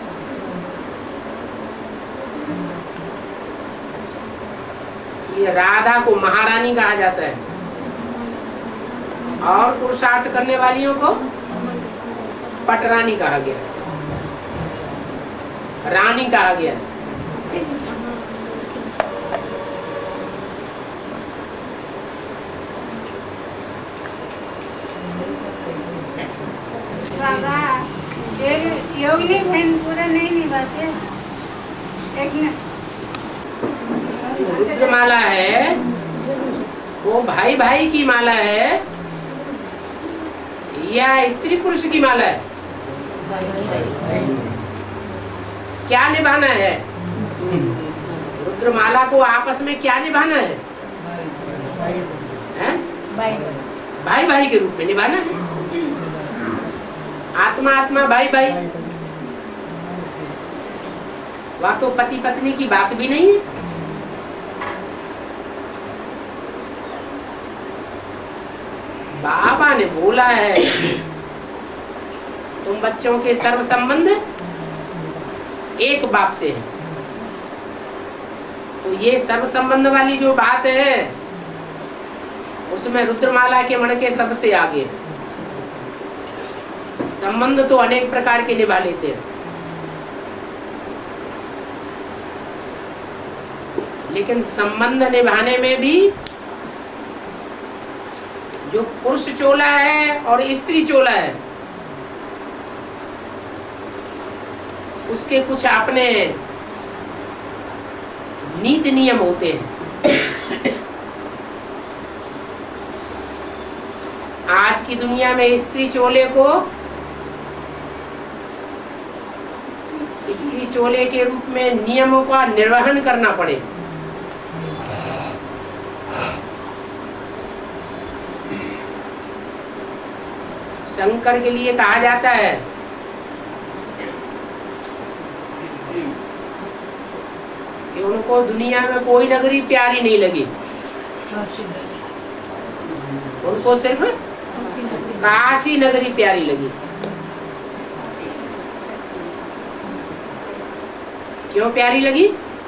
S2: ये राधा को महारानी कहा जाता है और पुरुषार्थ करने वालियों को पटरानी कहा गया, रानी कहा गया।
S11: बाबा योगिनी बहन पूरा नहीं निभाते। एक न
S2: रुद्र माला है वो भाई भाई की माला है या स्त्री पुरुष की माला है? क्या निभाना है? रुद्र माला को आपस में क्या निभाना है? हैं? भाई भाई के रूप में निभाना है। आत्मा आत्मा भाई भाई, वह तो पति पत्नी की बात भी नहीं है। बाबा ने बोला है तुम बच्चों के सर्व संबंध एक बाप से है। तो ये सर्व संबंध वाली जो बात है उसमें रुद्रमाला के मणके सबसे आगे। संबंध तो अनेक प्रकार के निभा लेते हैं, लेकिन संबंध निभाने में भी जो पुरुष चोला है और स्त्री चोला है उसके कुछ अपने नीति नियम होते हैं। आज की दुनिया में स्त्री चोले को स्त्री चोले के रूप में नियमों का निर्वहन करना पड़े। शंकर के लिए कहा जाता है कि उनको दुनिया में कोई नगरी प्यारी नहीं लगी, उनको सिर्फ काशी नगरी प्यारी लगी। क्यों प्यारी लगी?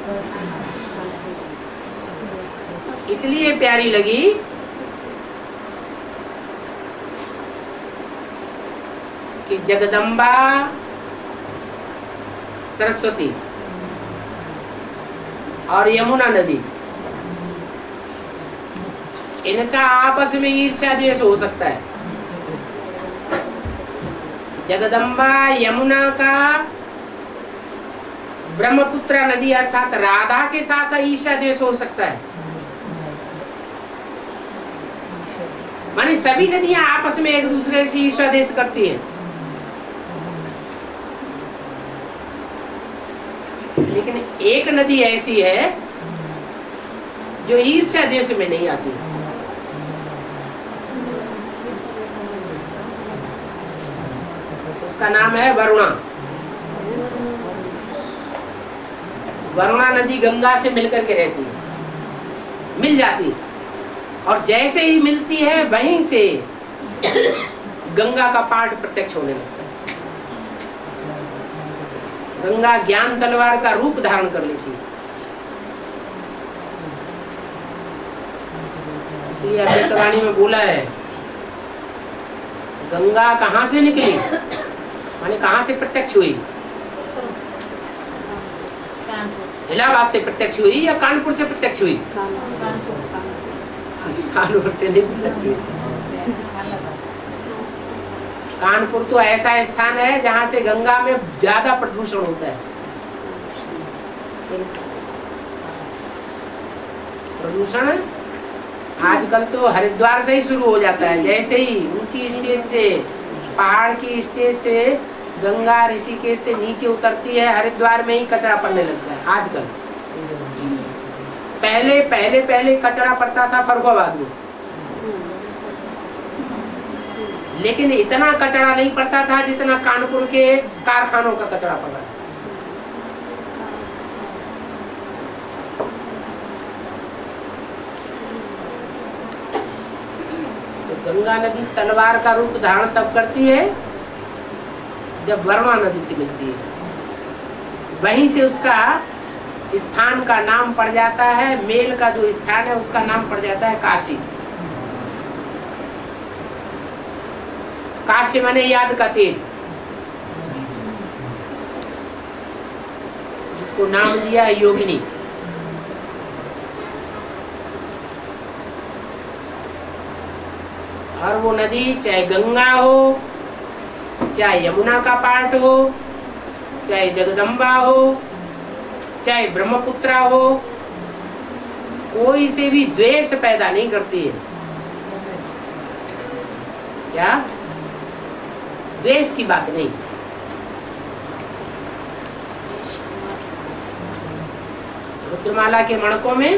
S2: इसलिए प्यारी लगी कि जगदम्बा सरस्वती और यमुना नदी, इनका आपस में ईर्ष्या द्वेष हो सकता है। जगदम्बा यमुना का ब्रह्मपुत्र नदी अर्थात राधा के साथ ईर्ष्या द्वेष हो सकता है। माने सभी नदियां आपस में एक दूसरे से ईर्ष्या द्वेष करती हैं। एक नदी ऐसी है जो ईर्ष्या देश में नहीं आती। उसका नाम है वरुणा। वरुणा नदी गंगा से मिलकर के रहती है, मिल जाती है, और जैसे ही मिलती है वहीं से गंगा का पाठ प्रत्यक्ष होने लगता है। गंगा ज्ञान तलवार का रूप धारण कर लेती है। इसलिए अमृतवाणी में बोला है, गंगा कहाँ से निकली, माने कहाँ से प्रत्यक्ष हुई? इलाहाबाद से प्रत्यक्ष हुई या कानपुर से प्रत्यक्ष हुई? कानपुर से नहीं प्रत्यक्ष हुई। कानपुर तो ऐसा स्थान है जहाँ से गंगा में ज्यादा प्रदूषण होता है। प्रदूषण आजकल तो हरिद्वार से ही शुरू हो जाता है। जैसे ही ऊंची स्टेज से, पहाड़ की स्टेज से गंगा ऋषिकेश से नीचे उतरती है, हरिद्वार में ही कचरा पड़ने लगता है आजकल। पहले पहले पहले कचरा पड़ता था फर्रुखाबाद में, लेकिन इतना कचरा नहीं पड़ता था जितना कानपुर के कारखानों का कचरा पड़ा है। तो गंगा नदी तलवार का रूप धारण तब करती है जब वरुणा नदी से मिलती है। वहीं से उसका स्थान का नाम पड़ जाता है, मेल का जो स्थान है उसका नाम पड़ जाता है काशी। काशी माने याद का तेज, जिसको नाम दिया है योगिनी। और वो नदी चाहे गंगा हो, चाहे यमुना का पार्ट हो, चाहे जगदम्बा हो, चाहे ब्रह्मपुत्रा हो, कोई से भी द्वेष पैदा नहीं करती है। क्या? द्वेष की बात नहीं। रुद्रमाला के मणकों में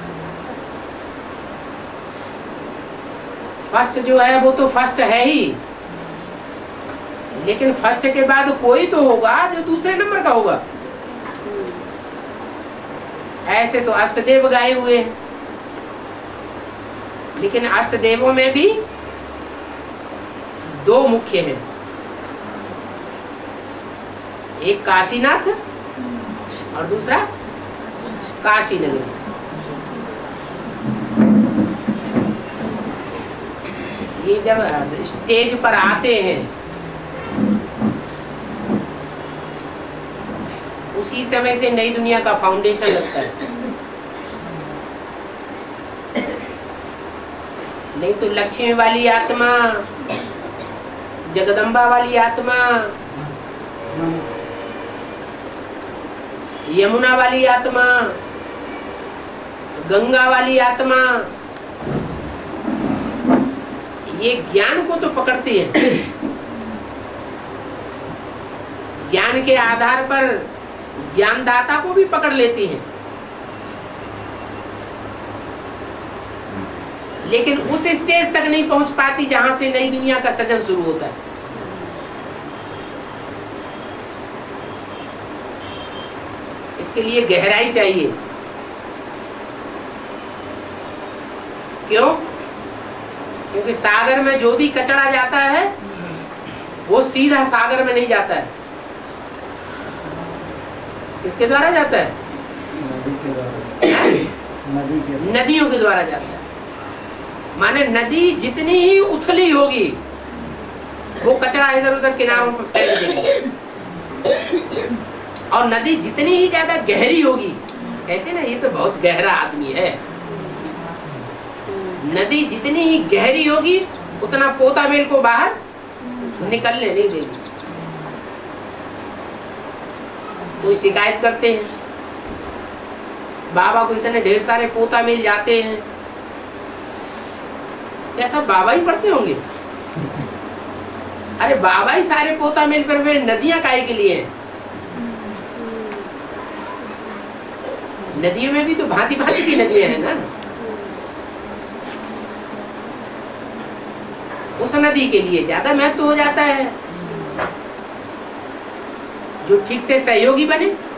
S2: फर्स्ट जो है वो तो फर्स्ट है ही, लेकिन फर्स्ट के बाद कोई तो होगा जो दूसरे नंबर का होगा। ऐसे तो अष्टदेव गाए हुए हैं, लेकिन अष्टदेवों में भी दो मुख्य हैं, एक काशीनाथ और दूसरा काशी नगरी। ये जब स्टेज पर आते हैं उसी समय से नई दुनिया का फाउंडेशन लगता है। नहीं तो लक्ष्मी वाली आत्मा, जगदम्बा वाली आत्मा, यमुना वाली आत्मा, गंगा वाली आत्मा, ये ज्ञान को तो पकड़ती है। ज्ञान के आधार पर ज्ञानदाता को भी पकड़ लेती है, लेकिन उस स्टेज तक नहीं पहुंच पाती जहां से नई दुनिया का सृजन शुरू होता है। इसके लिए गहराई चाहिए। क्यों? क्योंकि सागर में जो भी कचरा जाता है वो सीधा सागर में नहीं जाता है। किसके द्वारा जाता है? नदियों के द्वारा जाता है। माने नदी जितनी ही उथली होगी वो कचरा इधर उधर किनारों पर फेंक देगी, और नदी जितनी ही ज्यादा गहरी होगी, कहते ना ये तो बहुत गहरा आदमी है, नदी जितनी ही गहरी होगी उतना पोता मेल को बाहर निकलने नहीं देगी। कोई शिकायत करते हैं बाबा को इतने ढेर सारे पोता मिल जाते हैं, क्या सब बाबा ही पढ़ते होंगे? अरे बाबा ही सारे पोता मिल पर वे नदियां काहे के लिए हैं? नदियों में भी तो भांति भांति की नदियां हैं ना। उस नदी के लिए ज्यादा महत्व हो जाता है जो ठीक से सहयोगी बने।